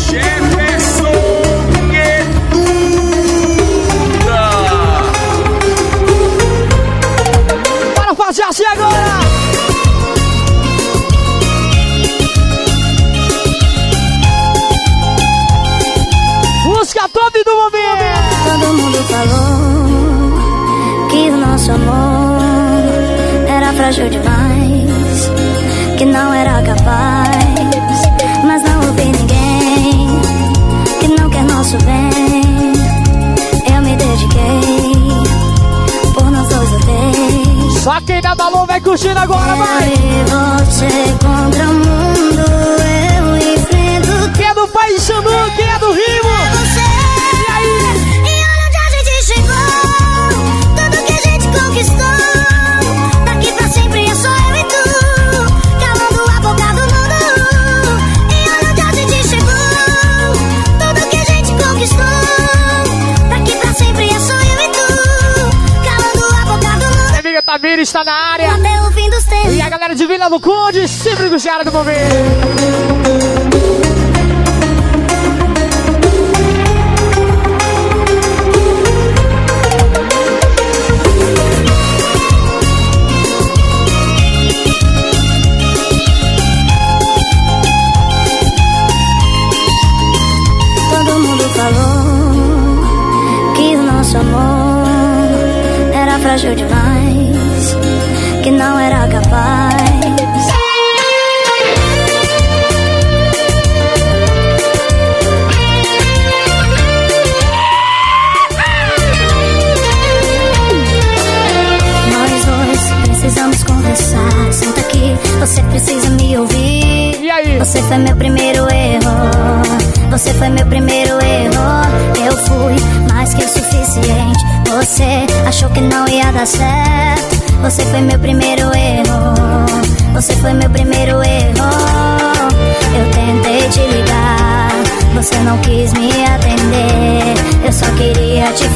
Jefferson Gueduda. Bora fazer assim agora. Música top do momento. Todo mundo falou que o nosso amor era frágil demais, que não era capaz, mas não ouvi ninguém que não quer nosso bem. Eu me dediquei por nós dois a vez. Só quem dá valor vai curtindo agora, vai. E você contra o mundo, eu enfrento. Quem é do Paixão, quem é do Rimo? Daqui pra sempre é só eu e tu, calando a boca do mundo. E olha onde a gente chegou, tudo que a gente conquistou. Daqui pra sempre é só eu e tu, calando a boca do mundo. Minha amiga Tamira está na área. Até o fim dos tempos. E a galera de Vila do Conde, sempre com o cara do momento. Frágil demais, que não era capaz. Nós dois precisamos conversar. Senta aqui, você precisa me ouvir. E aí? Você foi meu primeiro erro. Você foi meu primeiro erro. Eu fui mais que o suficiente. Você achou que não ia dar certo. Você foi meu primeiro erro. Você foi meu primeiro erro. Eu tentei te ligar, você não quis me atender. Eu só queria te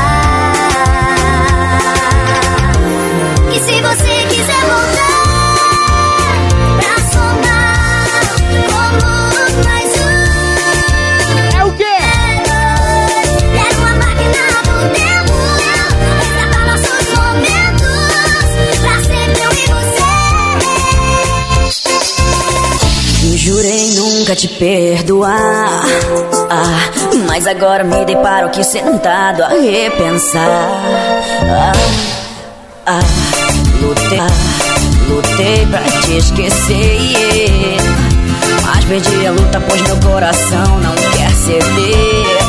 falar que se você quiser voltar pra somar como mais um. É o quê? Era uma máquina do tempo. Resgatar nossos momentos pra sempre eu e você. Eu jurei nunca te perdoar, mas agora me deparo aqui sentado a repensar. Lutei pra te esquecer, mas perdi a luta pois meu coração não quer ceder.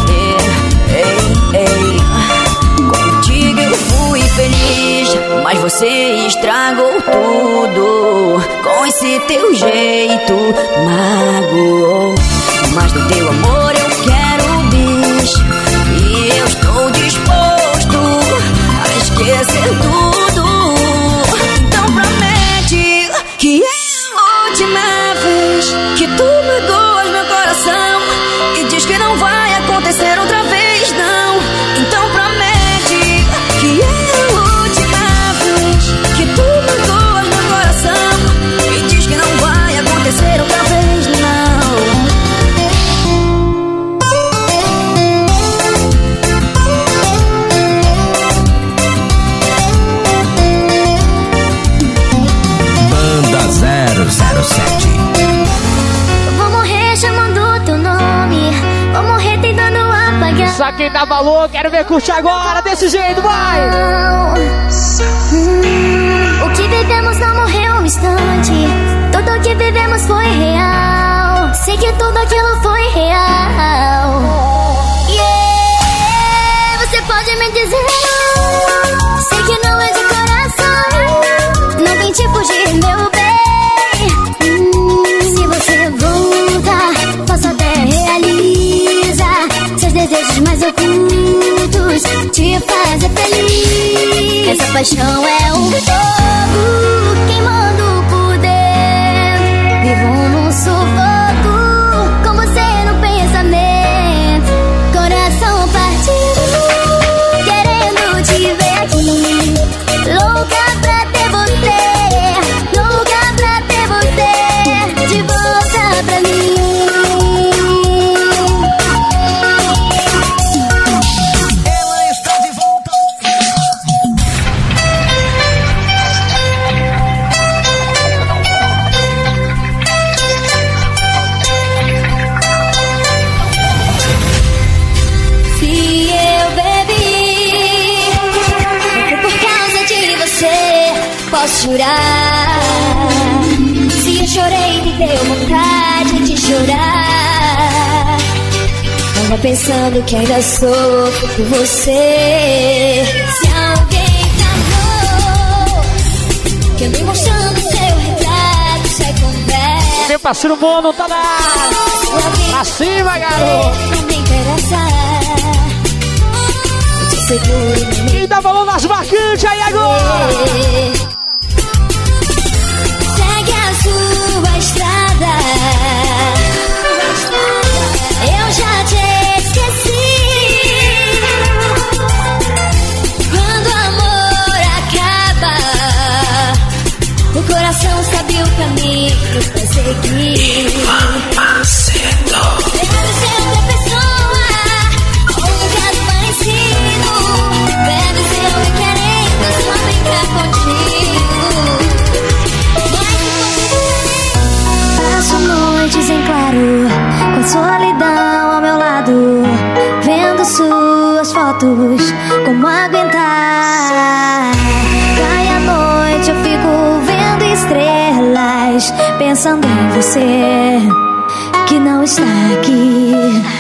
Contigo eu fui feliz, mas você estragou tudo com esse teu jeito, magoou. Mas do teu amor eu quero bis, e eu estou disposto a esquecer tudo. Então promete que é a última vez que tu magoas meu coração e diz que não vai acontecer outra vez, não. Então promete que é a última vez que tu magoas meu coração e diz que não vai acontecer outra vez, não. Banda 007. Vou morrer chamando teu nome, vou morrer tentando apagar. Só quem dá valor, quero ver curtir agora, desse jeito, vai! O que vivemos não morreu um instante, tudo que vivemos foi real. Sei que tudo aquilo foi real. Yeah, você pode me dizer não, sei que não é de coração, não tente fugir, meu bem. Se você voltar, posso até realizar seus desejos mais ocultos, te fazer feliz. Essa paixão é um fogo queimando por dentro. Vivo num sufoco com você no pensamento. Coração partido, querendo te ver aqui. Louca pra ter você, louca pra ter você de volta pra mim. posso jurar. Se eu chorei, me deu vontade de chorar. Tava pensando que ainda sofro por você. Se alguém te amou, que eu me mostrando seu retrato, sai conversa. Meu parceiro Bono tá na... Pra cima, garoto. Não me interessa. Eu te seguro. E dá valor nas marcantes aí agora. Segue a sua estrada. Eu já te esqueci. Quando o amor acaba, o coração sabe o caminho pra seguir. Deve ser outra pessoa, ou um lugar parecido. Deve ser alguém querendo só brincar contigo. Passo noites em claro, com solidão ao meu lado, vendo suas fotos, como aguentar? Cai a noite, eu fico vendo estrelas, pensando em você, que não está aqui.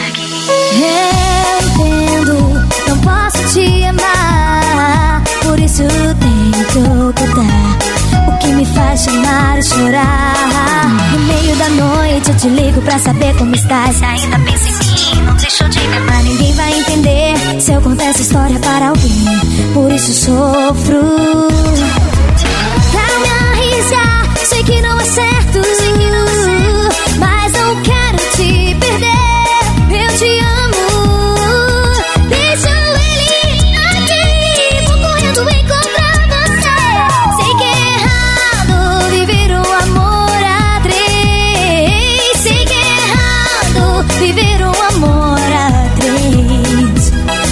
Eu entendo, não posso te amar, por isso tento ocultar o que me faz chamar e chorar. No meio da noite eu te ligo pra saber como estás. Se ainda pensa em mim, não deixou de me amar. Ninguém vai entender se eu contar essa história para alguém, por isso sofro. Pra me arriscar, sei que não é certo, mas não quero te perder. Eu te amo. Deixa ele aqui, vou correndo encontrar você. Sei que é errado viver um amor a três. Sei que é errado viver um amor a três.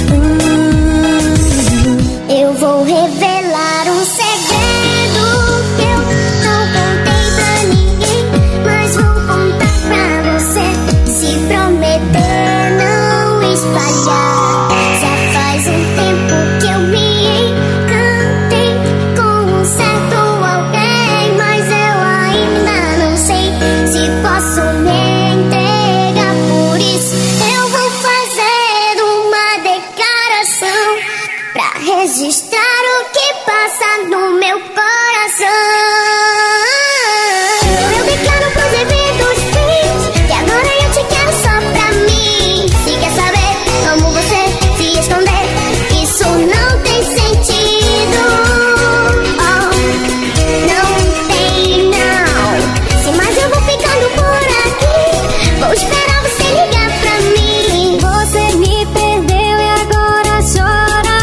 Eu vou revelar um segredo que eu não contei pra ninguém, mas vou contar pra você. Se prometer não espalhar. Já faz um tempo que eu me encantei com um certo alguém, mas eu ainda não sei se posso me entregar. Por isso eu vou fazer uma declaração pra registrar o que passa no meu coração. Eu declaro pros eventos fins que agora eu te quero só pra mim. Se quer saber como você se esconder, isso não tem sentido. Oh, não tem não. Se mais eu vou ficando por aqui, vou esperar você ligar pra mim. Você me perdeu e agora chora.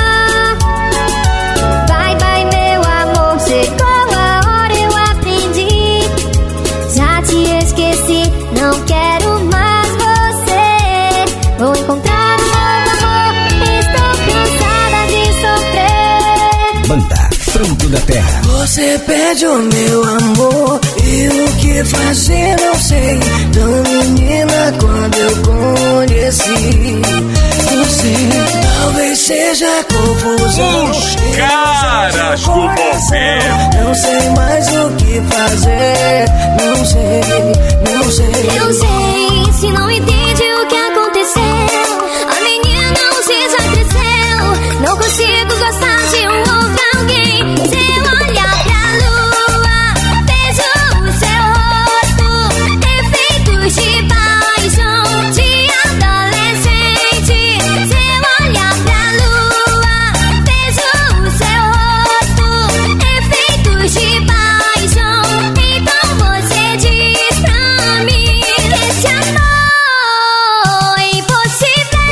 Vai, vai, meu amor, chegou a hora, eu aprendi. Já te esqueci, não quero mais você. Vou encontrar um novo amor, estou cansada de sofrer. Banda Fruto da Terra. Você pede o meu amor e o que fazer não sei. Tão menina quando eu conheci você. Talvez seja confusão. Os caras do momento. Não sei mais o que fazer. Não sei, não sei. Eu sei, se não entende o que aconteceu, a menina hoje já cresceu. Não consigo gostar de um outro alguém. Se eu olhar pra lua, vejo o seu rosto, efeitos de paixão de adolescente. Se eu olhar pra lua, vejo o seu rosto, efeitos de paixão. Então você diz pra mim que esse amor é impossível.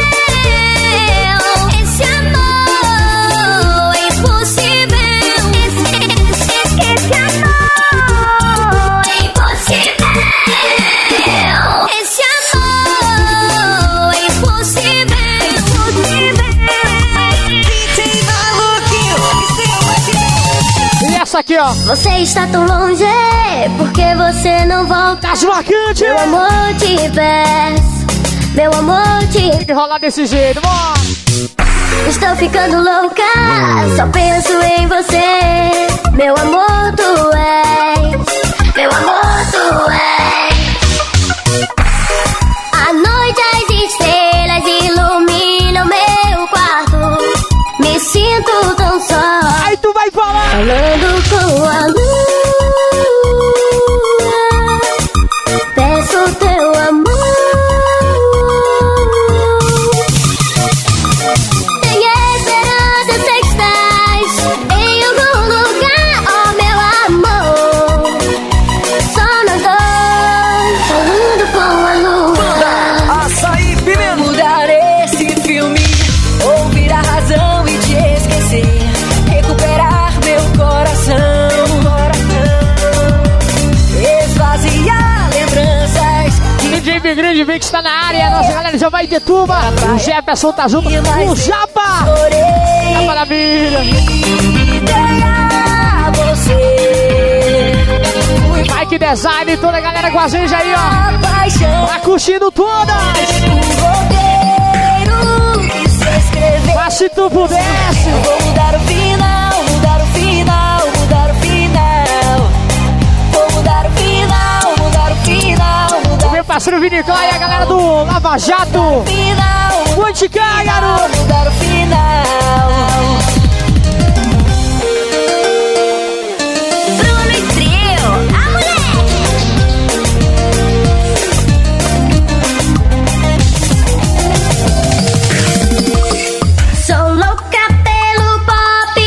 Esse amor é impossível. Esse amor é impossível. Esse amor é impossível. E essa aqui, ó. Você está tão longe, porque você não volta. Das marcantes. Meu amor, te peço. Meu amor, te Tem que rolar desse jeito, bora. Estou ficando louca, só penso em você. Meu amor, tu és. Meu amor, tu és. À noite as estrelas iluminam meu quarto. Me sinto tão só. Aí tu vai falar. Falando com a lua. Peço teu amor. Grande Vix tá na área, nossa galera já vai de tuba. O Jefferson tá junto com o Japa. Tá maravilha. Mike Design, toda a galera com a gente aí, ó. Tá curtindo todas. Mas se tu pudesse, vou mudar o final, mudar o final, mudar o final. Vou mudar o final, mudar o final. meu parceiro Viniclá e a galera do Lava Jato. Onde cai, garoto? Mudar o final. Bruno e Trio, a moleque. Sou louca pelo pop.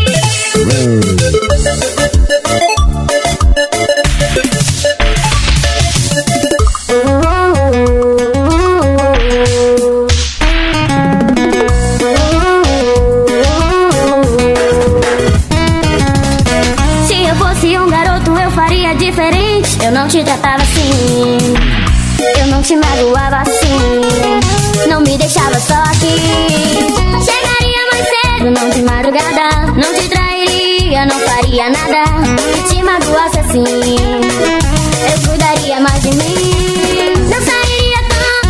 Eu não te tratava assim, eu não te magoava assim, não me deixava só aqui. Chegaria mais cedo, não de madrugada, não te trairia, não faria nada que te magoasse assim. Eu cuidaria mais de mim, não sairia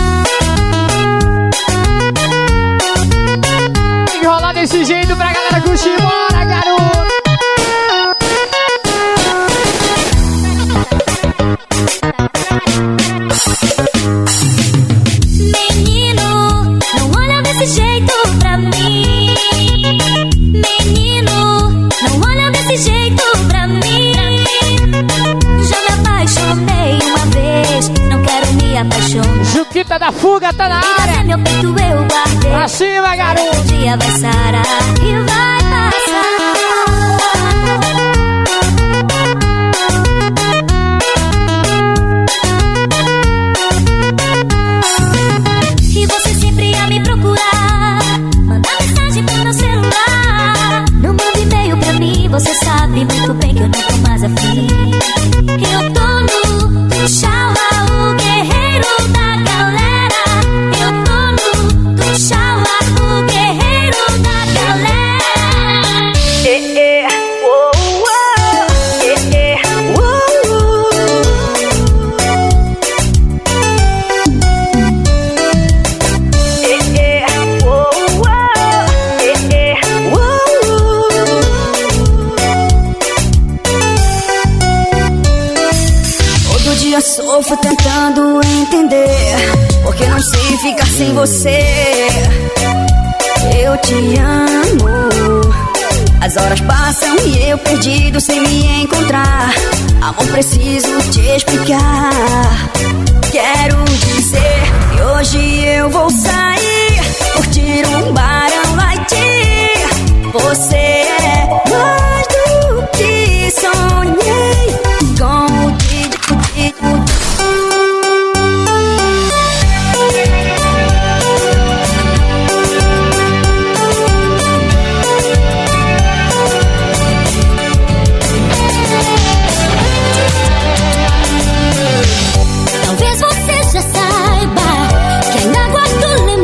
tão. Tem que rolar desse jeito pra galera curtir, bora, garoto! Menino, não olha desse jeito pra mim. Menino, não olha desse jeito pra mim. Já me apaixonei uma vez, não quero me apaixonar. Juquita da Fuga tá na área. Meu peito eu guardei. Pra cima, garoto. Um dia vai sarar e vai passar. E você sempre ia me procurar, mandar mensagem pro meu celular. Não manda e-mail pra mim, você sabe muito bem que eu não tô mais afim. Eu tô no Tchala, o guerreiro da galera. Eu tô no Tchala, o guerreiro da galera. Sofro tentando entender, porque não sei ficar sem você. Eu te amo. As horas passam e eu perdido sem me encontrar. Amor, preciso te explicar. Quero dizer que hoje eu vou sair, curtir um barão light. Você é mais do que sonhei. Com o Talvez você já saiba que ainda guardo lembranças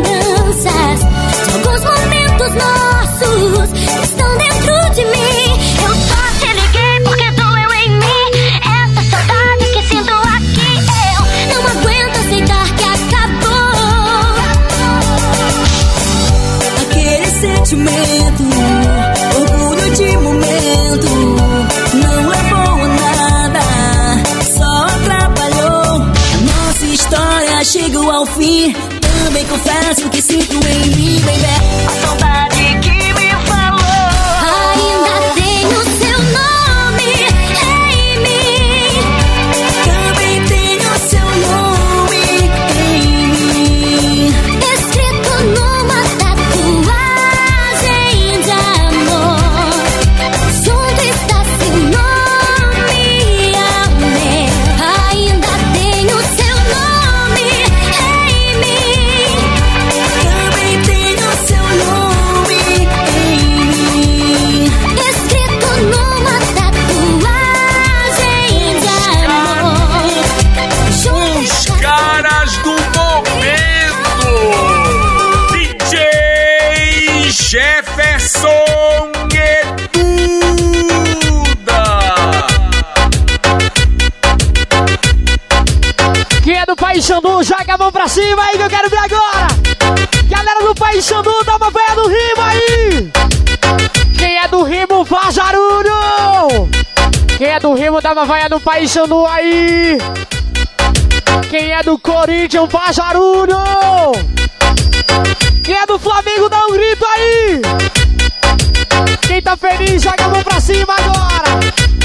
sentimento, orgulho de momento, não levou a nada, só atrapalhou. A nossa história chegou ao fim, também confesso que sinto em mim, baby, a saudade que me falou. Ainda tenho seu nome em mim, Também tenho seu nome em mim, escrito numa tatuagem de amor. Junto está seu nome ao meu. Ainda tenho seu nome em mim, também tenho seu nome em mim. escrito numa tatuagem de amor. Junto Os está caras do momento. DJ Jefferson Gueduda. Quem é do Paissandu, joga a mão pra cima aí que eu quero ver agora. Galera do Paissandu, dá uma véia do rimo aí. Quem é do rimo, faz barulho. Quem é do rimo, dá uma véia no Paissandu aí. Quem é do Corinthians, faz barulho. Quem é do Flamengo, dá um grito aí. Quem tá feliz, joga a mão pra cima agora.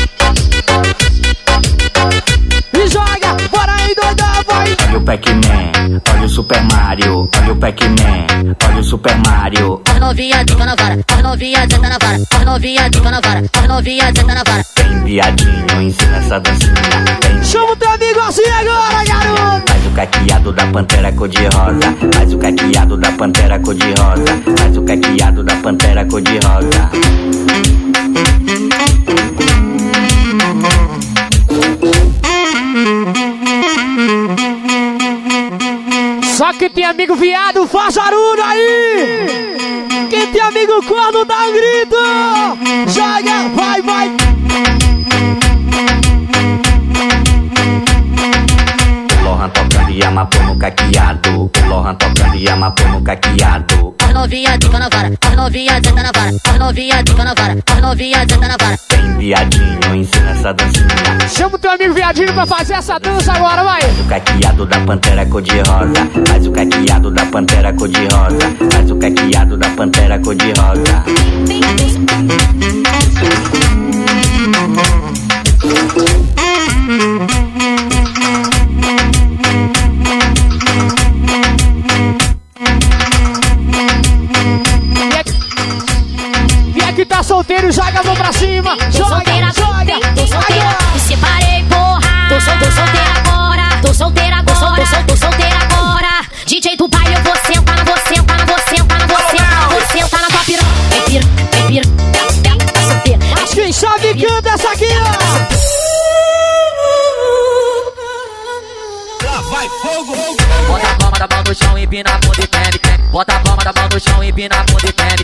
E joga, bora aí, doidão, vai. Olha o Pac-Man, olha o Super Mario, olha o Pac-Man, olha o Super Mario. as novinha fica na vara, as novinha senta na vara, as novinha fica na vara, as novinha senta na vara. Vem viadinho, ensina essa dancinha. Vem, Chama o teu amigo assim agora, garoto. faz o caqueado da pantera cor-de-rosa, faz o caqueado da pantera cor-de-rosa, faz o caqueado da pantera cor-de-rosa. Só que tem amigo viado, faz barulho aí. Quem tem amigo corno, dá um grito. Joga, vai, vai. O Lohan tocando e amapô no caqueado, o Lohan tocando e amapô no caqueado. As novinha fica na vara, as novinha senta na vara, as novinha fica na vara, as novinha senta na vara. Vem viadinho, ensina essa dancinha. Chama o teu amigo viadinho pra fazer essa dança agora, vai. Faz o caqueado da pantera cor-de-rosa, faz o caqueado da pantera cor-de-rosa, faz o caqueado da pantera cor-de-rosa. E aqui tá solteiro, joga a mão pra cima. Tô Joga, solteira, joga. tô solteira, me separei, porra. Tô solteira agora, tô solteira agora, tô solteira agora. DJ do baile, eu vou sentar na você, sentar na você, sentar na você, você sentar na tua piranha. Vem pira, vem pira, vem, tá solteira. Mas quem sabe canta essa aqui, ó. Bota a palma da mão no chão e empina a bunda e treme, treme. Bota a palma da mão no chão e empina a bunda e treme.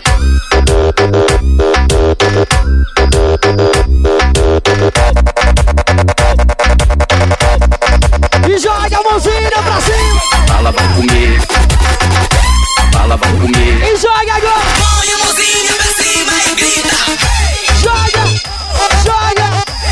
E joga a mãozinha pra cima. Fala, vai comer. Fala, vai comer. E joga agora. Põe a mãozinha pra cima e grita. Joga, joga.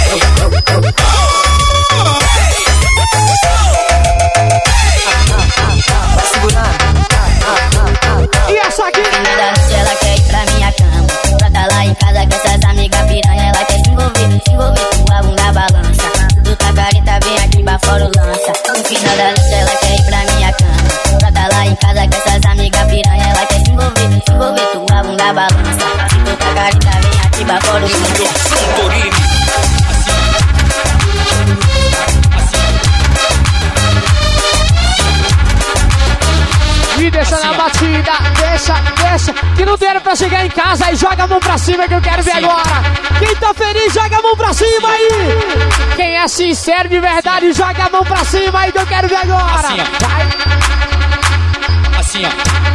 E essa aqui? Nada noite ela quer ir pra minha cama, pra tá lá em casa com essas amigas piranha. Ela quer se envolver, tua bunda balança. Tudo tá careta, vem aqui pra fora o lança. No final da noite ela quer ir pra minha cama, pra tá lá em casa com essas amigas piranha. Ela quer se envolver, tua bunda balança. Tudo tá careta, vem aqui pra fora o lança. E deixa na batida, deixa. Que não deram pra chegar em casa. Aí joga a mão pra cima que eu quero ver agora. Quem tá feliz, joga a mão pra cima aí. Quem é sincero de verdade, joga a mão pra cima aí que eu quero ver agora. Vai. Assim, ó.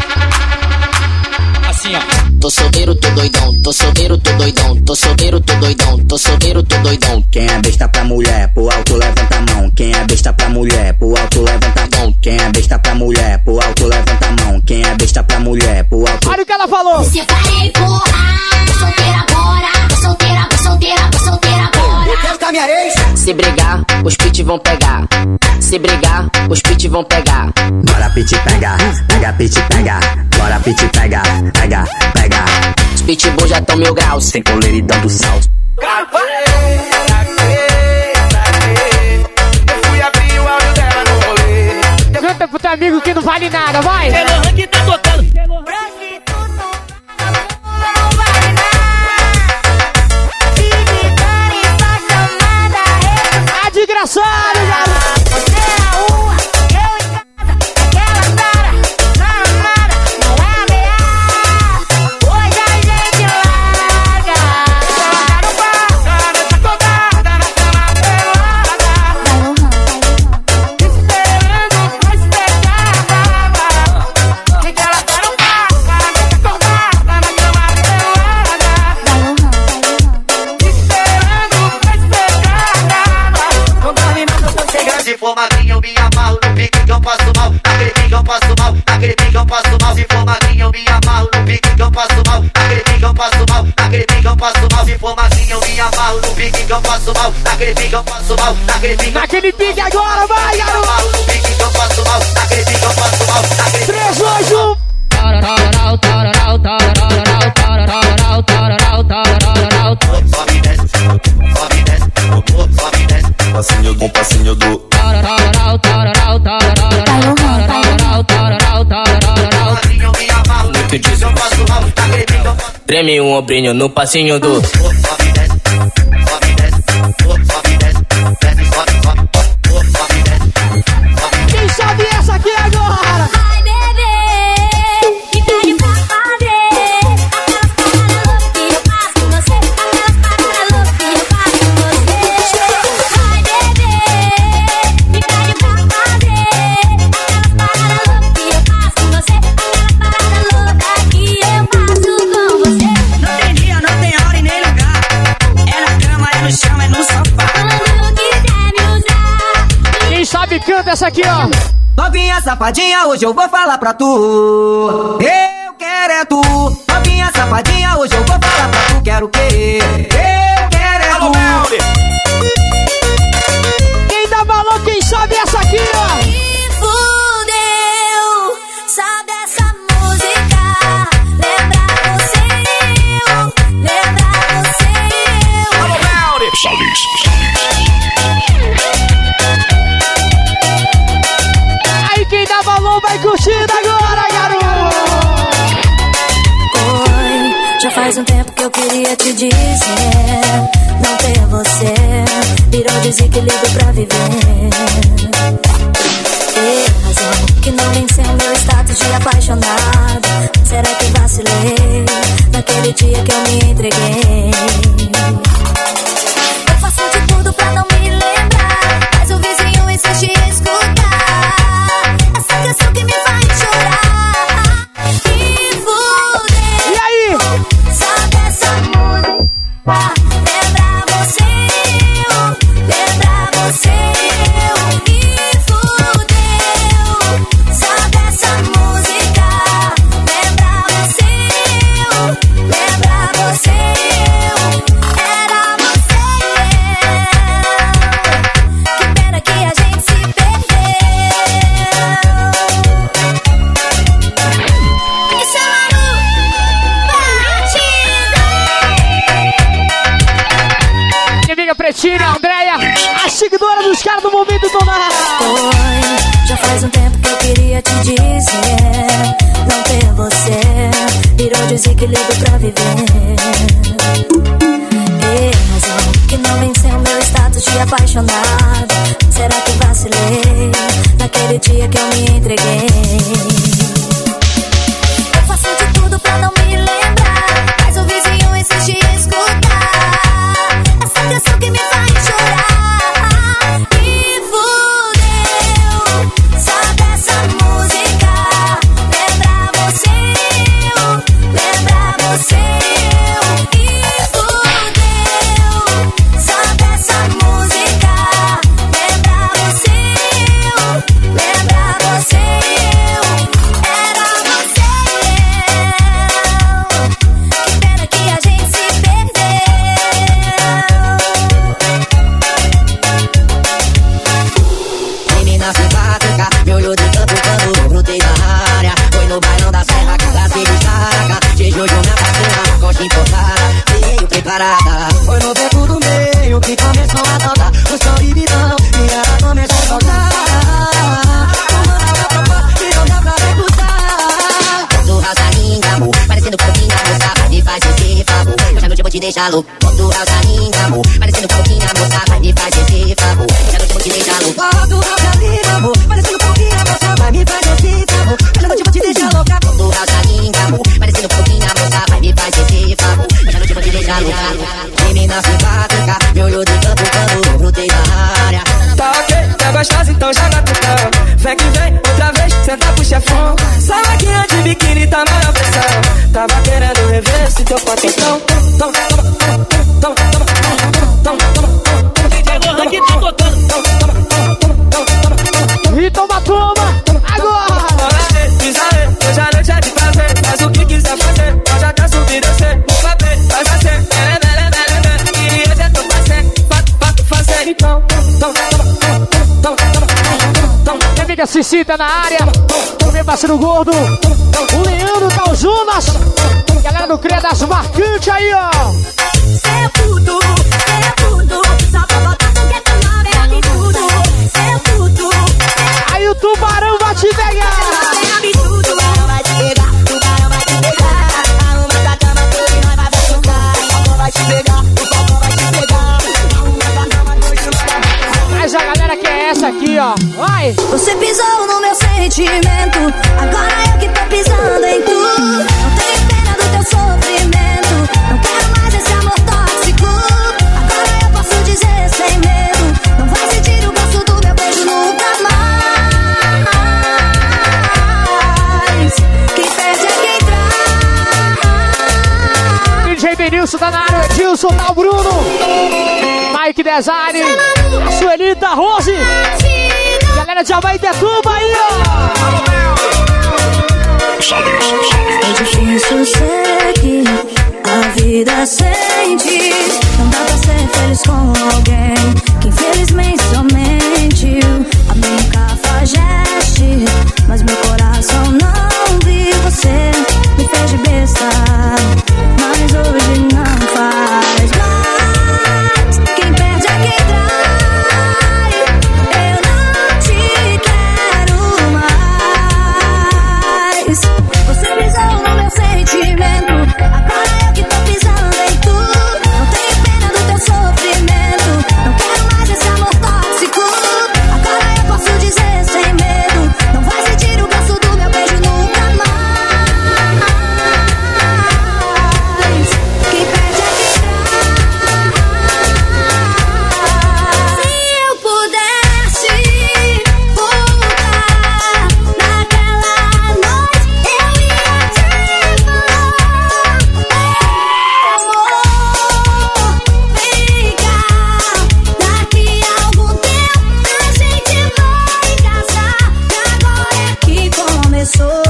Assim, ó. Tô solteiro, tô doidão, tô solteiro, tô doidão, tô solteiro, tô doidão, tô solteiro, tô doidão. Quem é besta pra mulher, pro alto levanta a mão. Quem é besta pra mulher, pro alto levanta a mão. Quem é besta pra mulher, pro alto levanta a mão. Quem é besta pra mulher, pro alto. Olha o que ela falou. Se parei, porra. Tô solteira agora. Tô solteira, tô solteira, tô solteira agora. Quer ficar minha ex? Se brigar, os pit vão pegar. Se brigar, os pit vão pegar. Bora pit pega, pega pit pega. Bora pit pega, pega, pega. Os pitbull já tão 1000 graus. Sem coleira e dando sal. Eu fui abrir o áudio dela no rolê. Canta pro teu amigo que não vale nada, vai! Pelo ranking tá tocando. É desgraçado, garoto! Se for magrinho eu me amarro no pique que eu passo mal. Naquele pique eu passo mal, naquele pique eu passo mal. Se for magrinho eu me amarro no pique que eu passo mal. Naquele pique eu passo mal, naquele pique eu passo mal. Se for magrinho eu me amarro no pique que eu passo mal. Naquele pique eu passo mal, naquele pique agora, vai, garoto! No pique que eu passo mal, naquele pique eu passo mal. 3, 2, 1. Sobe desce, sobe desce, sobe desce. Passinho do, passinho do. Magrinho eu me amarro no pique que eu passo mal. Naquele pique eu passo mal. Treme um ombrinho no passinho do. Sobe desce, sobe desce, sobe desce, desce, sobe, sobe, sobe desce. Quem sabe essa aqui agora? Vai, bebê, me pede pra fazer aquelas paradas loucas que eu faço com você. Aquelas paradas loucas que eu faço com você. Vai, bebê, me pede pra fazer aquelas paradas loucas que eu faço com você. Aquelas paradas loucas que eu faço com você. Não tem dia, não tem hora e nem lugar. É na cama, é no chão, é no sofá. Quando quiser me usar. Quem sabe canta essa aqui, ó. Novinha safadinha, hoje eu vou falar pra tu. Eu quero é tu. Novinha safadinha, hoje eu vou falar pra tu. Quero o quê? Eu quero é Alô, tu. Melly. Quem dá valor, quem sabe essa aqui, ó. Me fudeu, sabe essa música? Lembra você eu. Alô, Melly. Aí quem dá valor vai curtindo agora, garoto. Oi, já faz um tempo que eu queria te dizer. Não ter você virou desequilíbrio pra viver. Tem razão que não venceu meu status de apaixonado. Será que vacilei naquele dia que eu me entreguei? Eu faço de tudo pra não me lembrar, mas o vizinho insiste em escutar essa canção que me faz chorar. Me fudeu. E aí? Sabe essa música? Lembra você eu. Me fudeu. Sabe essa música? Lembra você eu. Era você. Que pena que a gente se perdeu. Isso é Minha amiga Pretinha, Andréia, a seguidora dos caras do Momento Tonal. Oi, já faz um tempo que eu queria te dizer. Não ter você virou desequilíbrio pra viver. Tem razão que não venceu meu status de apaixonado. Será que vacilei naquele dia que eu me entreguei? Eu faço de tudo pra não me lembrar, mas o vizinho insiste em escutar essa canção que me faz chorar. Me fudeu, sabe essa música? Lembra você eu. Me fudeu, sabe essa música? te deixar louco. Bota o Rosalinho, amor, parecendo um pouquinho, moça, vai me fazer esse favor. Essa noite vou te deixar louco. Bota o Rosalinho, amor, parecendo um pouquinho, moça, vai me fazer esse favor. Essa noite vou te deixar louca. Bota o Rosalinho, amor, parecendo um pouquinho, moça, vai me fazer esse favor. Essa noite vou te deixar louca. Menina simpática, me olhou de campo quando brotei na área. Tá ok, tá gostosa, então joga pro cão. Vem que vem, outra vez, senta pro chefão. Sai maquinha de biquíni, tá na pressão. Tava querendo rever esse teu potentão. E toma, agora! Hoje a noite é de prazer, faz o que quiser fazer. Nós já tá subindo, descer, vou bater, vai fazer. E hoje é teu parceiro, fazer então. Minha amiga Cicita na área, o meu parceiro gordo, o Leandro, tá o Jonas, galera do Cria das Marcantes aí, ó. Cê é puto, só pra botar tu que tu não é absurdo. Cê é puto, aí o tubarão vai te pegar. é absurdo. Tubarão vai te pegar, tubarão vai te pegar. Arruma da cama toda e nós vai jogar. O fogão vai te pegar, o fogão vai te pegar. Arruma da cama toda e nós vai jogar. Mas a galera quer essa aqui, ó. Vai! Você pisou no meu sentimento, agora eu que tô pisando em tu. Não tenho pena do teu sofrimento, não quero mais esse amor tóxico. Agora eu posso dizer sem medo, não vai sentir o gosto do meu beijo nunca mais. Quem perde é quem traz. DJ Benilson tá na área, Edilson, tá o Bruno, Mike Design, a Suelita, Rose, galera de Abaetetuba aí, ó. É difícil seguir a vida sem ti. Não dá pra ser feliz com alguém que infelizmente só mentiu. A minha cafajeste, mas meu coração não viu. Você me fez de besta, mas hoje não faz mais. Quem perde é quem trai. Eu não te quero mais. Você pisou no meu sentimento, agora eu que tô pisando em tu. Não tenho pena do teu sofrimento, não quero mais esse amor tóxico. Agora eu posso dizer sem medo, não vai sentir o gosto do meu beijo nunca mais. Quem perde é quem traz. Se eu pudesse voltar naquela noite, eu ia te falar. Amor, vem cá. Daqui a algum tempo a gente vai casar. E agora é que começou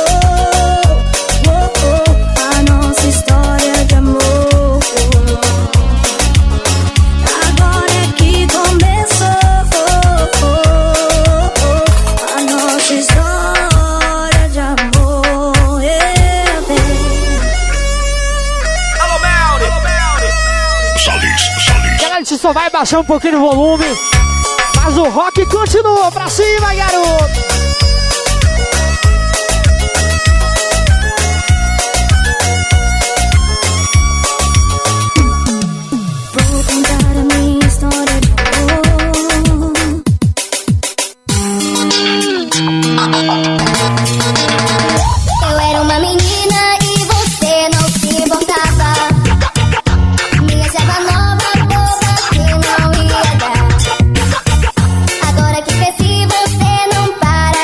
a nossa história de amor. Agora é que começou a nossa história de amor. Galera, a gente só vai baixar um pouquinho o volume, mas o rock continua pra cima, garoto. Vou contar a minha história de amor. Eu era uma menina e você não se importava. Minha serva nova, boba, que não ia dar. Agora que cresci, você não para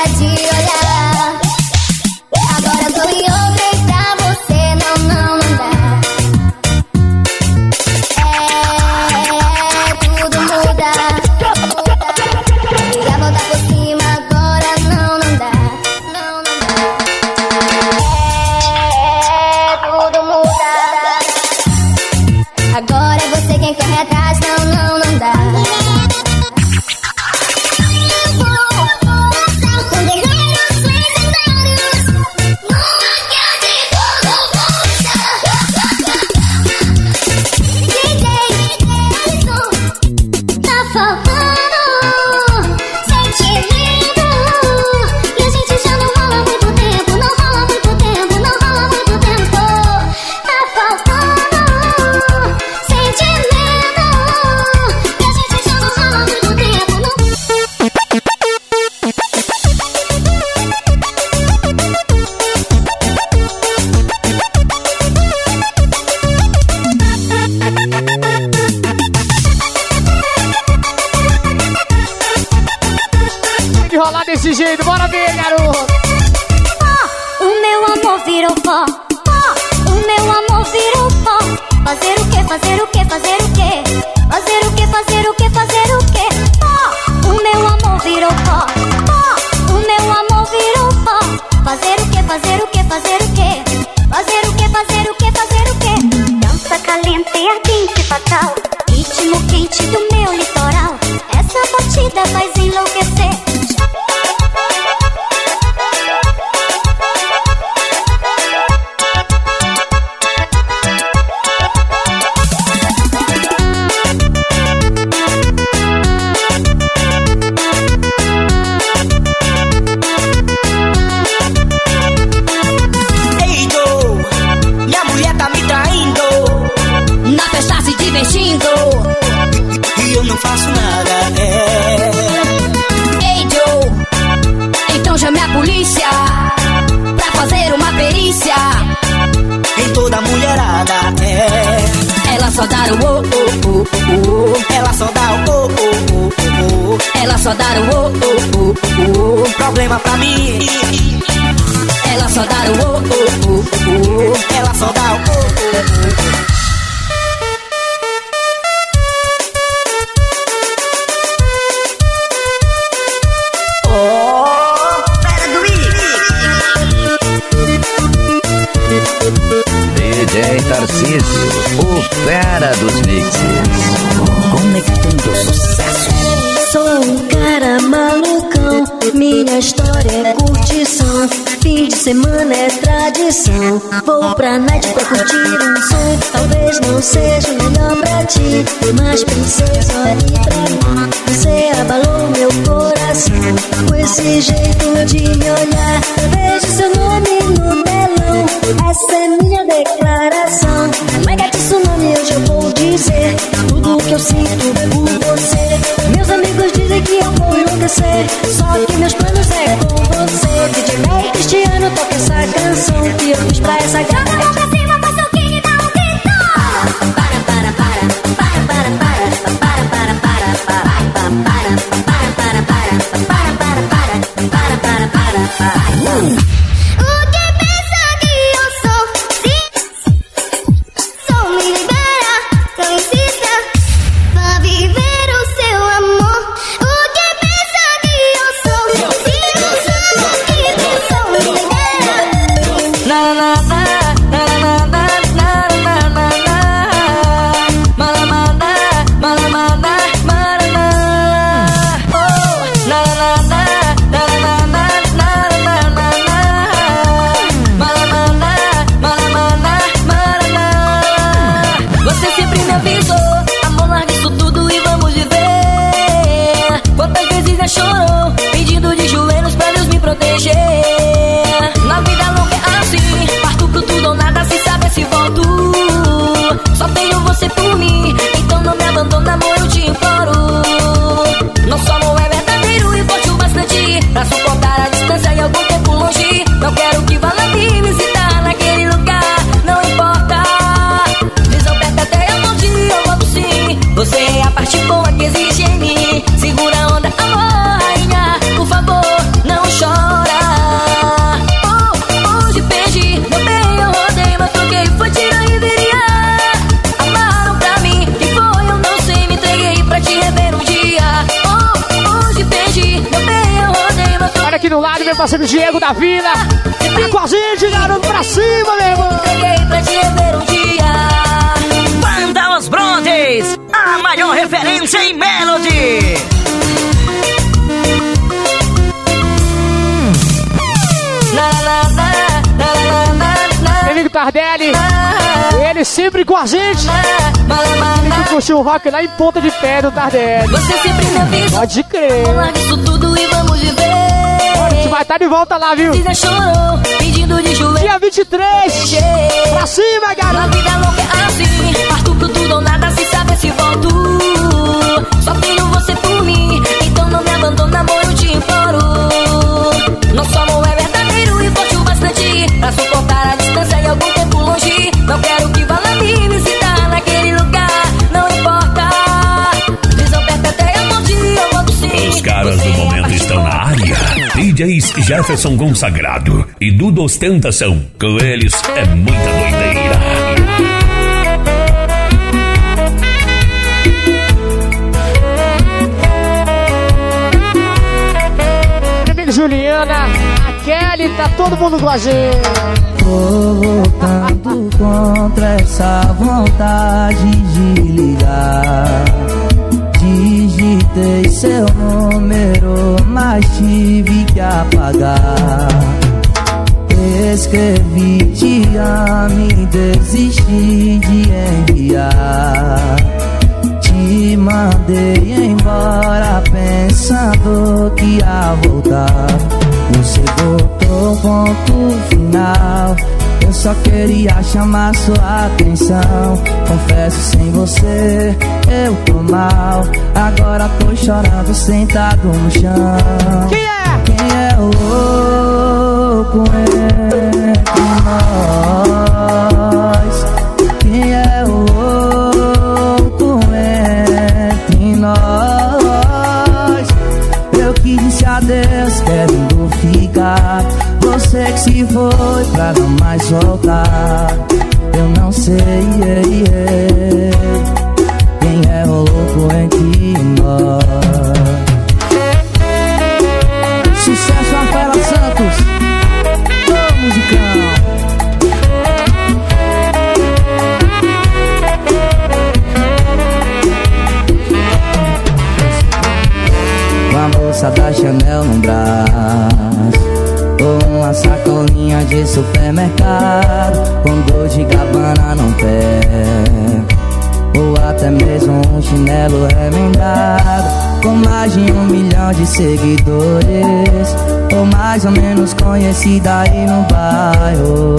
desse jeito, bora ver, garoto. O meu amor virou pó. O meu amor virou pó. Fazer o que, fazer o que, fazer o que? Fazer o que, fazer o que, fazer o que? O meu amor virou pó. O meu amor virou pó. Fazer o que, fazer o que, fazer o que? Fazer o que, fazer o que, fazer o que? Dança caliente e ardente fatal. Ritmo quente do meu litoral. Essa batida faz enlouquecer. E eu não faço nada, Ei, Joe, então chame a polícia pra fazer uma perícia em toda mulherada, Ela só dá o Ela só dá o Ela só dá o Problema pra mim. Ela só dá o Ela só dá o DJ Tarcísio, o fera dos mixes. Conectando sucesso. Sou um cara malucão, minha história é curtição. Fim de semana é tradição. Vou pra night pra curtir um som. Talvez não seja o melhor pra ti, mas princesa, olhe pra mim. Você abalou meu coração com esse jeito de me olhar. Vejo seu nome no telão, essa é minha declaração. Mega tsunami, hoje eu vou dizer tudo o que eu sinto por você. Meus amigos dizem que eu vou enlouquecer, só que meus planos é com você. DJ Mel Cristiano, toca essa canção que eu fiz pra essa gata. Joga a mão pra cima, faz o que dá um grito. O que pensa que eu sou? Sim, sou me libera, não insista, pra viver o seu amor. O que pensa que eu sou? Sim, sou que pensou, me libera. Na na na na na na na na na na. Malamana, malamana, malamana. Oh, na na na na na na na na na na. Malamana, malamana, malamana. Você sempre me avisou, amor, larga isso tudo e vamos viver. Quantas vezes já chorou, pedindo de joelhos pra Deus me proteger. Na vida louca é assim, parto pro tudo ou nada, se sabe se volto. Só tenho você por mim, então não me abandona, amor, eu te imploro. Nosso amor é verdadeiro e forte o bastante pra suportar a distância e algum tempo longe. Não quero que vá lá me visitar naquele lugar, não importa. Visão perto até eu não te eu volto sim. Você é a parte boa que existe em mim. Segura a onda, amor, rainha, por favor, não chora. Hoje perdi, meu bem, eu rodei, mas troquei, foi tira e viria. Amaram pra mim, que foi, eu não sei, me entreguei pra te rever um dia. Hoje perdi, meu bem, eu rodei, mas troquei. Olha aqui no lado, meu parceiro Diego da Vila. Tá com a gente, garoto, pra cima, meu irmão. Entreguei pra te rever um dia. Banda Os Brontes, a maior referência em Melody. Na na na na na na na. Meu amigo Tardelli, ele sempre com a gente. Ele curtiu o rock lá em Ponta de Pé do Tardelli. Você sempre me avisa. Pode crer. Larga isso tudo e vamos viver. A gente vai estar de volta lá, viu? Você chorou, pedindo de joelho. Dia 23. Pra cima, garoto. Na vida louca é assim, parto pro tudo ou nada, se sabe se volto. Só tenho você por mim, então não me abandona, amor, eu te imploro. Nosso amor é verdadeiro e forte o bastante pra suportar a distância e algum tempo longe. Não quero que vá lá me visitar naquele lugar, não importa. Visão perto até eu não te eu volto sim. Os caras do momento estão na área. Jefferson Consagrado e Dudu Ostentação. Com eles é muita doideira. Juliana, a Kelly, tá todo mundo com a gente. Tô lutando contra essa vontade de ligar. Digitei seu número, mas tive que apagar. Escrevi te amo e desisti de enviar. Te mandei embora pensando que ia voltar. Você botou ponto final. Eu só queria chamar sua atenção. Confesso, sem você eu tô mal. Agora tô chorando sentado no chão. Quem é? Quem é o louco entre nós? Quem é o louco entre nós? Eu que disse adeus querendo ficar. Você que se foi pra não mais voltar. Eu não sei quem é o louco entre nós. Sucesso Rafaela Santos, ô musicão. Com a moça da Chanel no braço, ou uma sacolinha de supermercado, com Dolce & Gabbana no pé, ou até mesmo um chinelo remendado, com mais de 1 milhão de seguidores, ou mais ou menos conhecida aí no bairro.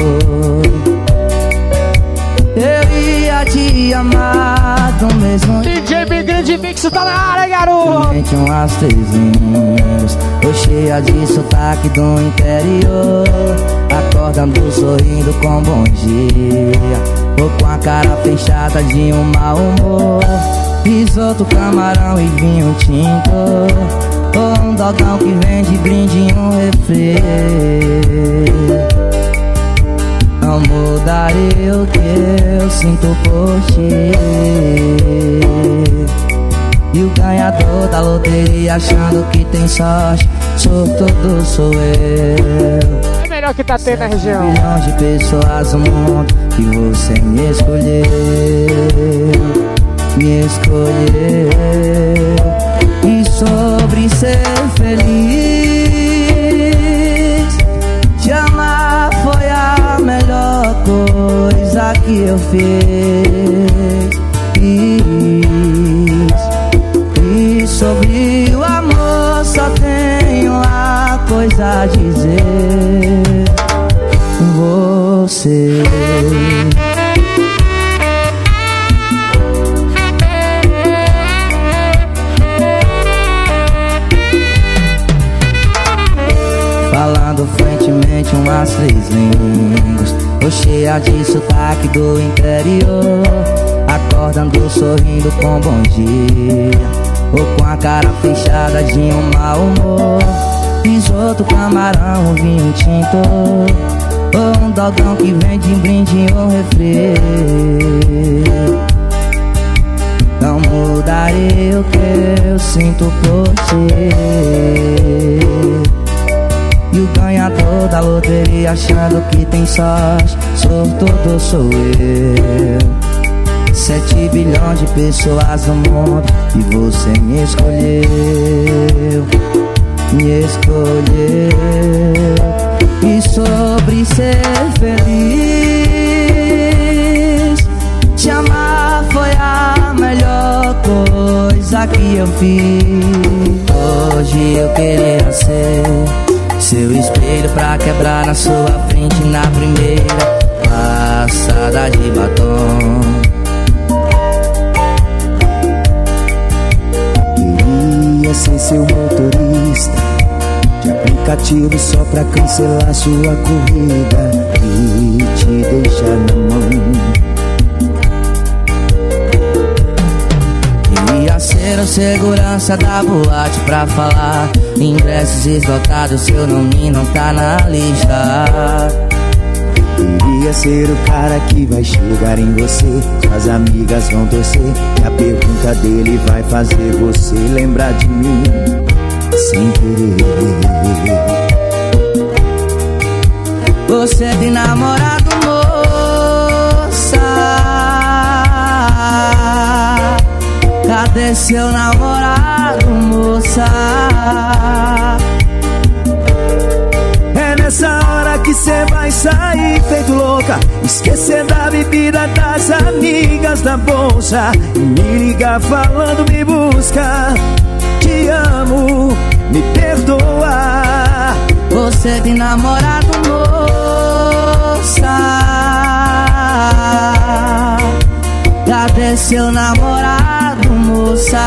Eu ia te amar do mesmo DJ Big Grande Mix tá na área, garoto. somente umas 3 linhas, ou cheia de sotaque do interior, acordando sorrindo com bom dia, ou com a cara fechada de um mau humor. Risoto, camarão e vinho tinto, ou um dogão que vende brinde em um refri. Não mudarei o que eu sinto por ti. E o ganhador da loteria achando que tem sorte, sortudo sou eu. É melhor que tá tendo na região. Milhões de pessoas no mundo que você me escolheu. Me escolheu. E sobre ser feliz, te amar foi a melhor coisa que eu fiz. E sobre o amor só tenho uma coisa a dizer: você. Falando frentemente umas 3 línguas, ou cheia de sotaque do interior, acordando sorrindo com bom dia, ou com a cara fechada de um mau humor. Risoto, camarão, vinho tinto, ou um dogão que vende em brinde ou refri. Não mudarei o que eu sinto por ti. E o ganhador da loteria achando que tem sorte, sortudo sou eu. 7 bilhões de pessoas no mundo e você me escolheu. Me escolheu. E sobre ser feliz, te amar foi a melhor coisa que eu fiz. Hoje eu queria ser seu espelho pra quebrar na sua frente na primeira passada de batom. Queria ser seu motorista de aplicativo só pra cancelar sua corrida e te deixar na mão. Queria ser o segurança da boate pra falar. Ingressos esgotados, seu nome não tá na lista. Queria ser o cara que vai chegar em você. Suas amigas vão torcer e a pergunta dele vai fazer você lembrar de mim sem querer. Você tem namorado, moça? Cadê seu namorado, moça? É nessa hora que cê vai sair feito louca, esquecer da bebida, das amigas, da bolsa, e me ligar falando me busca. Te amo, me perdoa. Você tem namorado, moça? Cadê seu namorado, moça?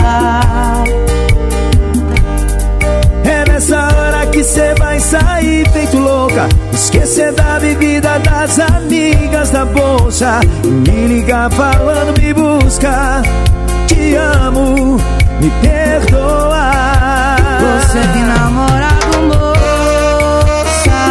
É nessa hora que cê vai sair feito louca, esquecer da bebida, das amigas, da bolsa, e me ligar falando me busca. Te amo, me perdoa. Você tem namorado, moça?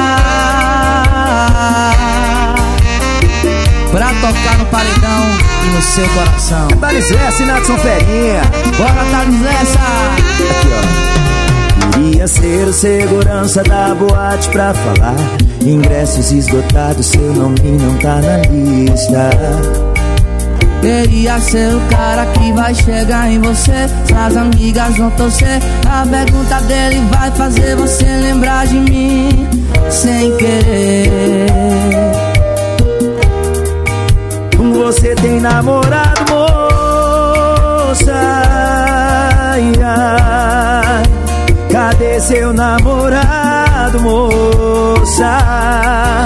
Pra tocar no paredão e no seu coração. Thales Lessa e Naxon Ferinha. Bora, Thales Lessa. Aqui, ó. Queria ser o segurança da boate pra falar. Ingressos esgotados, seu nome não tá na lista. Queria ser o cara que vai chegar em você. Suas amigas vão torcer, a pergunta dele vai fazer você lembrar de mim sem querer. Você tem namorado, moça? Ai, ai. Cadê seu namorado, moça?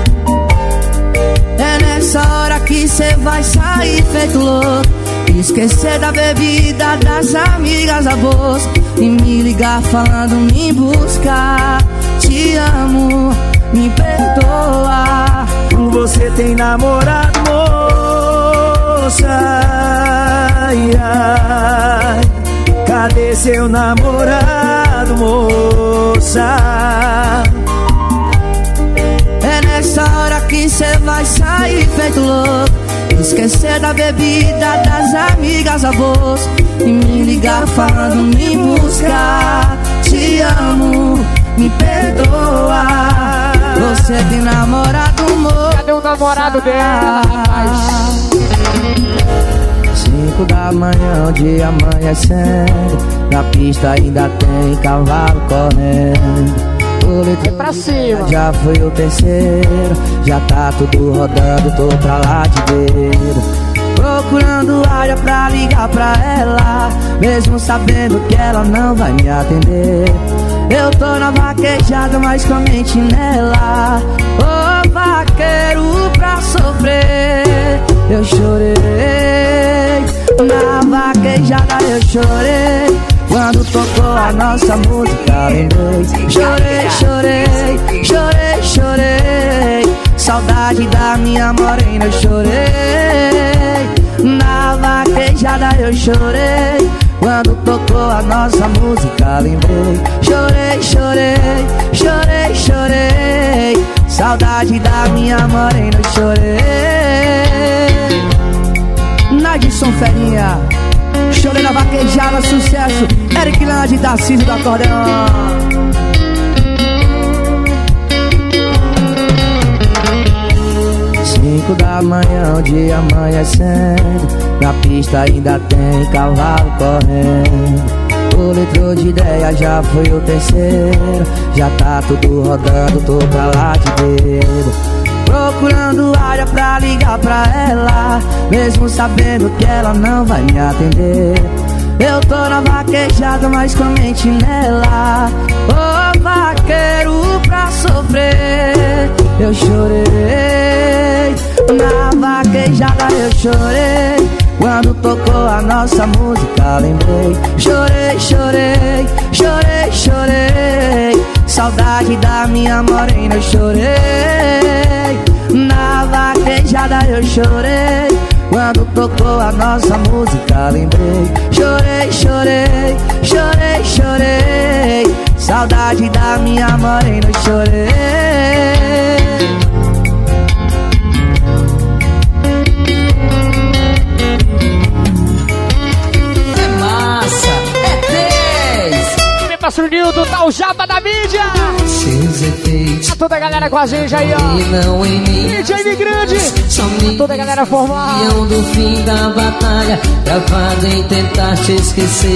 É nessa hora que cê vai sair feito louco, esquecer da bebida, das amigas, da bolsa, e me ligar falando me buscar. Te amo, me perdoa. Você tem namorado, moça? Ai, ai. Cadê seu namorado, moça? É nessa hora que cê vai sair feito louco, esquecer da bebida, das amigas, da bolsa, e me ligar falando me buscar. Te amo, me perdoa. Você tem namorado, moça? Cadê o namorado dela, rapaz? 5 da manhã, o dia amanhecendo, na pista ainda tem cavalo correndo. O litro pra cima. Já foi o terceiro, já tá tudo rodando, tô pra lá de dedo. Procurando área pra ligar pra ela, mesmo sabendo que ela não vai me atender. Eu tô na vaquejada, mas com a mente nela. Ô vaqueiro pra sofrer, eu chorei. Na vaquejada eu chorei, quando tocou a nossa música lembrei. Chorei, chorei, chorei, chorei. Saudade da minha morena eu chorei. Na vaquejada eu chorei, quando tocou a nossa música lembrei. Chorei, chorei, chorei, chorei. Saudade da minha morena eu chorei. Nadson Ferinha, chorei na vaquejada, sucesso. Eric Lande, Tarcísio do acordeão. 5 da manhã, o dia amanhecendo, na pista ainda tem cavalo correndo. O litro de ideia já foi o terceiro, já tá tudo rodando, tô pra lá de dedo. Procurando área pra ligar pra ela, mesmo sabendo que ela não vai me atender. Eu tô na vaquejada, mas com a mente nela. Ô vaqueiro pra sofrer, eu chorei. Na vaquejada eu chorei, quando tocou a nossa música lembrei. Chorei, chorei, chorei, chorei. Saudade da minha morena eu chorei. Na vaquejada eu chorei, quando tocou a nossa música, lembrei. Chorei, chorei, chorei, chorei. Saudade da minha morena, chorei. Parceiro Nildo, tá o japa da mídia. Seus efeitos. A toda a galera com a gente aí, ó. E não em mim. DJ Imigrante. A toda a galera formal. Do fim da batalha, travado em tentar te esquecer.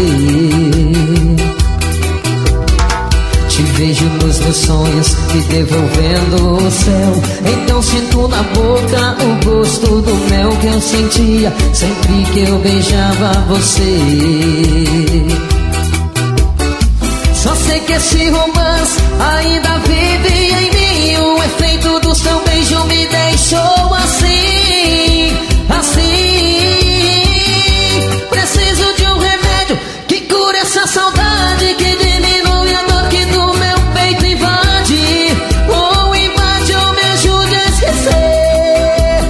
Te vejo nos meus sonhos, me devolvendo o céu. Então sinto na boca o gosto do mel que eu sentia sempre que eu beijava você. Só sei que esse romance ainda vive em mim. O efeito do seu beijo me deixou assim, assim. Preciso de um remédio que cure essa saudade, que diminui a dor que do meu peito invade. Ou invade ou me ajude a esquecer.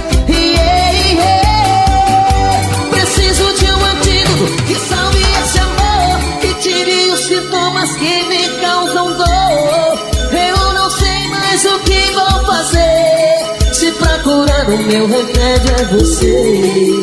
Preciso de um antídoto que salve esse amor, que tire os sintomas que me causam dor. Eu não sei mais o que vou fazer, se pra curar o meu remédio é você.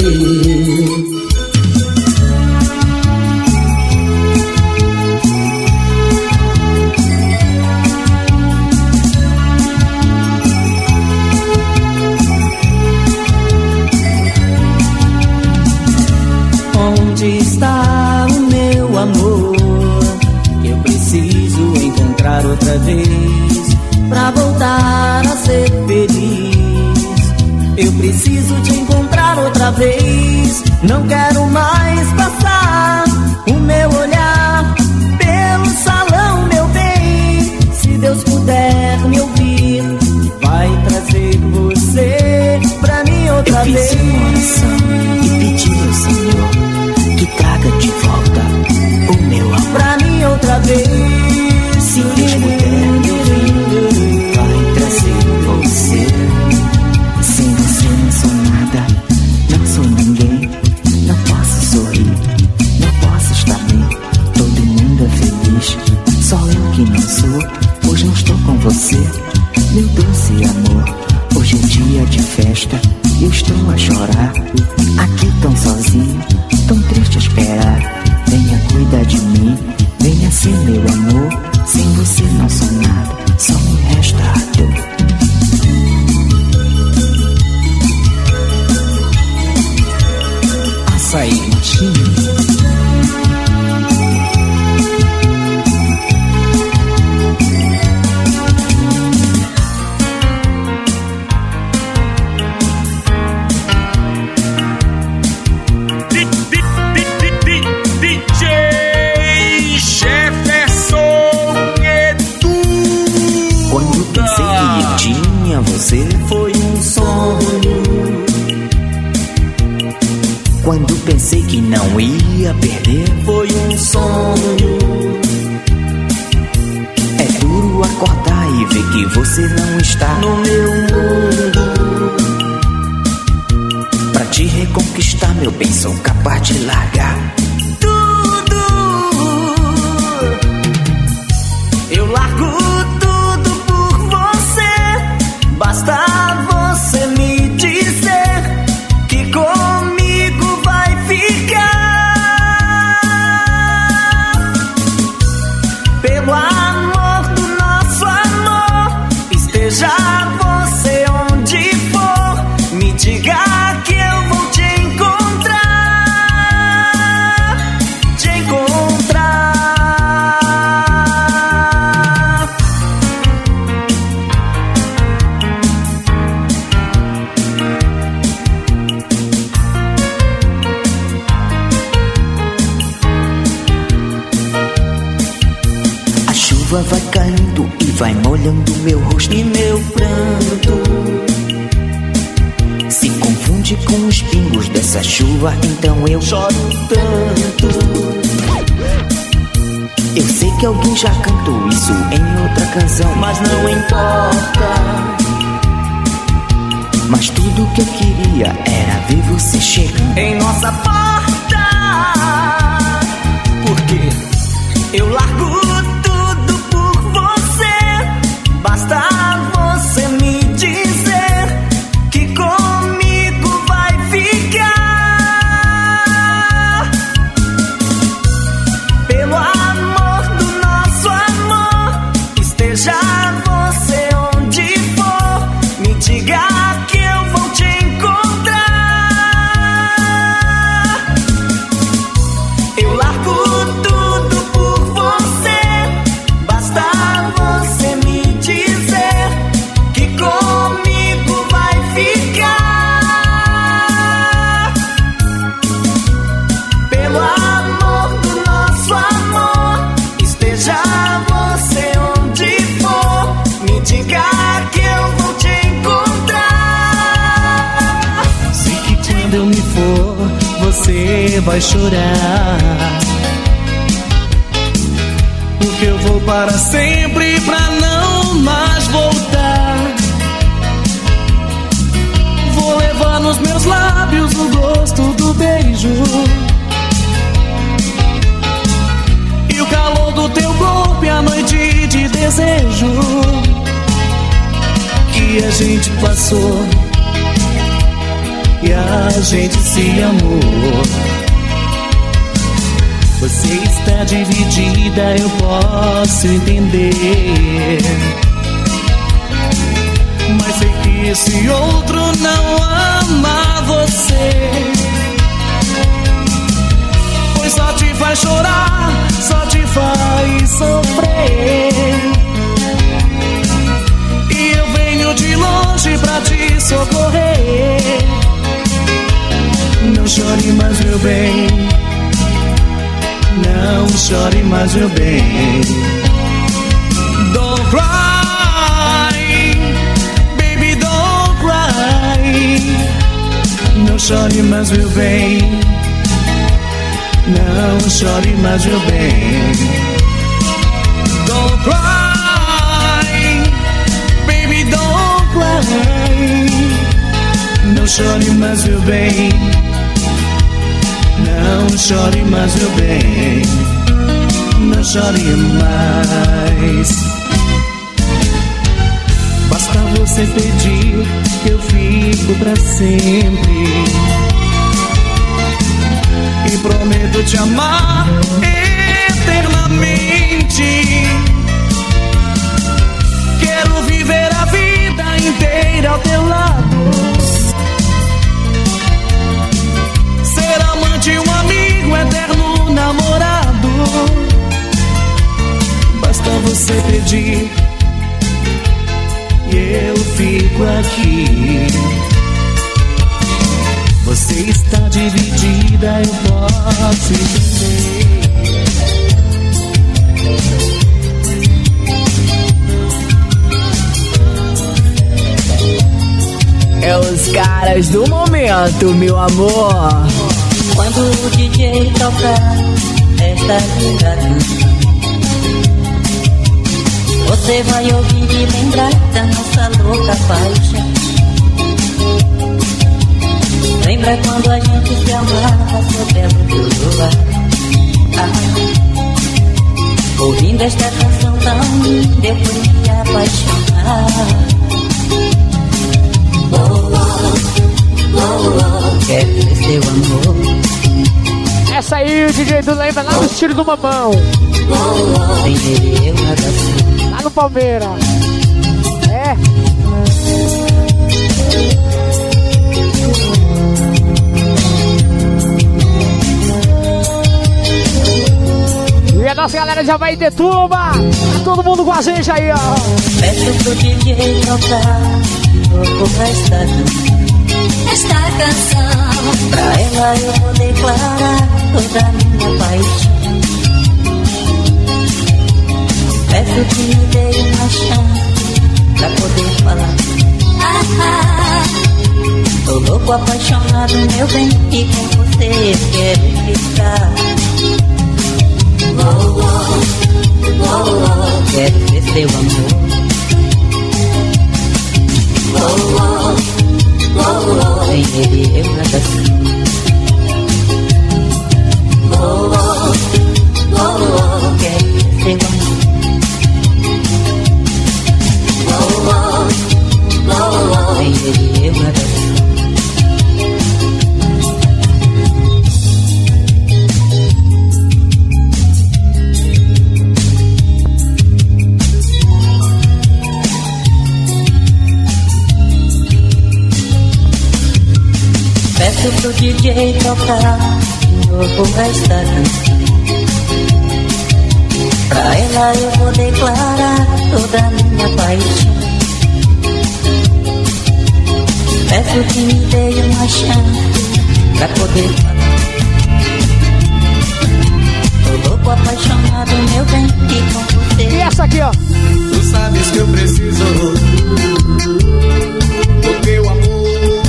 Onde está o meu amor? Eu preciso encontrar outra vez pra voltar a ser feliz. Eu preciso te encontrar outra vez. Não quero mais passar o meu olhar pelo salão, meu bem. Se Deus puder me ouvir, vai trazer você pra mim outra vez. Eu fiz uma oração e pedi ao Senhor que traga de volta o meu amor pra mim outra vez. Se Deus puder me ouvir, vai trazer você. Sem você não sou nada, não sou ninguém. Não posso sorrir, não posso estar bem. Todo mundo é feliz, só eu que não sou. Hoje não estou com você, meu doce amor. Hoje é dia de festa, eu estou a chorar. Aqui tão sozinho, tão triste a esperar. Venha cuidar de mim, venha ser meu amor. Sem você não sou nada, só me resta a dor. Açaí Machine. Você foi um sonho. Quando pensei que não ia perder, foi um sonho. É duro acordar e ver que você não está no meu mundo. Pra te reconquistar, meu bem, sou capaz de largar tudo. Eu largo tudo por você. Basta você me dizer que comigo vai ficar. Pelo amor do nosso amor, esteja você onde for, me diga que eu vou te encontrar, te encontrar. Vai caindo e vai molhando meu rosto e meu pranto. Se confunde com os pingos dessa chuva, então eu choro tanto. Eu sei que alguém já cantou isso em outra canção, mas não importa. Mas tudo Tudo que eu queria era ver você chegando em nossa porta, porque eu largo tudo por você. Basta você me dizer que comigo vai ficar. Pelo amor do nosso amor, esteja você onde for, me diga que eu vou te encontrar. Eu largo tudo por você, basta você me dizer que comigo vai ficar. Pelo amor do nosso amor, esteja você onde for, me diga que eu vou te encontrar. Sei que quando eu me for, você vai chorar, porque eu vou para sempre pra não mais voltar. Vou levar nos meus lábios o gosto do beijo e o calor do teu corpo e a noite de desejo que a gente passou e a gente se amou. Você está dividida, eu posso entender, mas sei que esse outro não ama você, pois só te faz chorar, só te faz sofrer. E eu venho de longe pra te socorrer. Não chore mais, meu bem, não chore mais, meu bem. Don't cry, baby, don't cry. Não chore mais, meu bem, não chore mais, meu bem. Don't cry, baby, don't cry. Não chore mais, meu bem, não chore mais, meu bem, não chore mais. Basta você pedir que eu fico pra sempre e prometo te amar eternamente. Quero viver a vida inteira ao teu lado, ser amante, um amigo, eterno namorado. Basta você pedir e eu fico aqui. Você está dividida, eu posso entender. É os caras do momento, meu amor. Quando o DJ tocar esta linda canção, você vai ouvir e lembrar da nossa louca paixão. Lembra quando a gente se amava sob a luz do luar. Ouvindo esta canção tão linda, eu fui me apaixonar. Quero ver seu amor. Essa aí o DJ do lembra lá no estilo do Mamão. Sem ele eu nada sou. Lá no Palmeiras. É. E a nossa galera já vai em Tetuba. Tá todo mundo com a gente aí, ó. Peço pro DJ tocar esta canção. Pra ela eu vou declarar toda a minha paixão. Peço que me dê uma chance pra poder falar. Tô louco, apaixonado, meu bem, e com você quero ficar. Quero ver seu amor. ele eu nada assim. Oh, oh, oh, oh, quer ser mais. Oh, oh, oh, oh, ele eu nada assim. Peço pro DJ tocar de novo esta canção. Pra ela eu vou declarar toda a minha paixão. Peço que me dê uma chance pra poder falar. Tô louco, apaixonado, meu bem, e com você. E essa aqui, ó. Tu sabes que eu preciso do teu amor.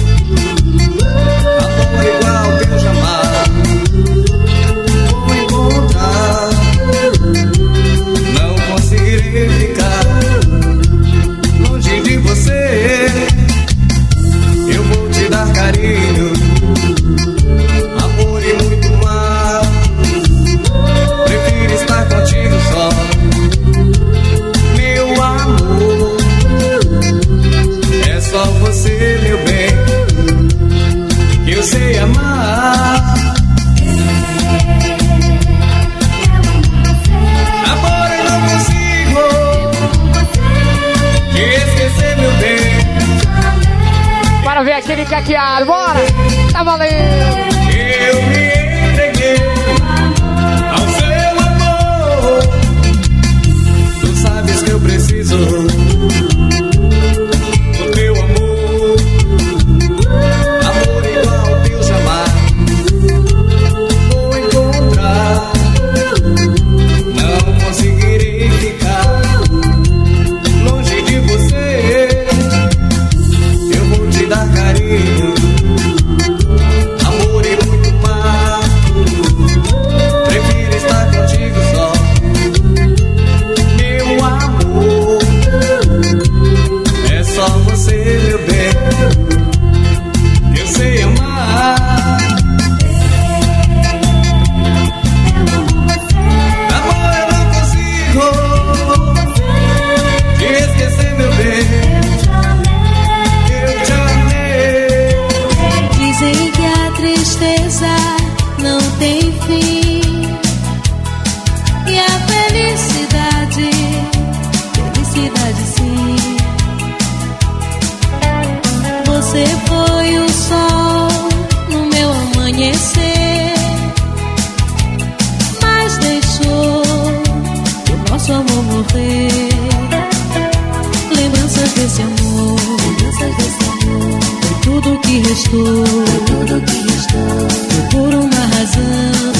Amor igual teu jamais vou encontrar. Não conseguirei ficar longe de você. Eu vou te dar carinho, amor e muito mais. Prefiro estar contigo só, meu amor. É só você, meu bem, que eu sei amar. Amor, eu não consigo te esquecer, meu bem. Para ver aquele caqueado, bora! Tá valendo! Eu me entreguei ao seu amor. Tu sabes que eu preciso do teu amor. Amor igual teu jamais vou encontrar. Não conseguirei ficar longe de você. Eu vou te dar carinho, amor e muito mais. Prefiro estar contigo só, meu amor. É só você, meu bem, eu sei amar. Amor, eu não consigo te esquecer, meu bem. Eu te amei. Dizem que a tristeza não tem fim e a felicidade, felicidade sim. Você foi o sol no meu amanhecer, mas deixou o nosso amor morrer. Lembranças desse amor, foi tudo que restou, foi por uma razão,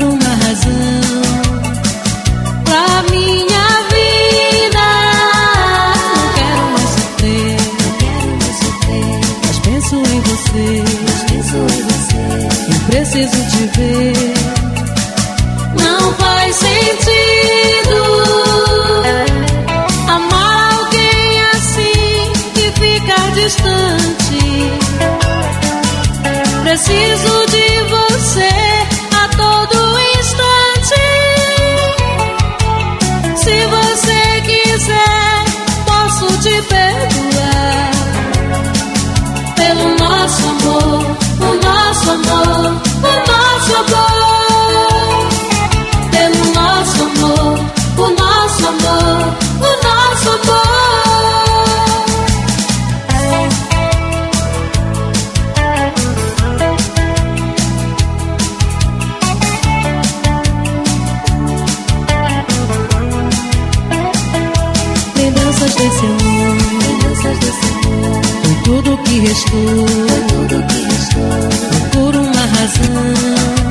pra minha vida. Não quero mais sofrer, mas penso em você, eu preciso te ver. Não faz sentido amar alguém assim e ficar distante. Preciso de você a todo instante. Se você quiser, posso te perdoar pelo nosso amor, o nosso amor, o nosso amor. Pelo nosso amor, o nosso amor, o nosso amor. Lembranças desse amor, foi tudo que restou, foi por uma razão.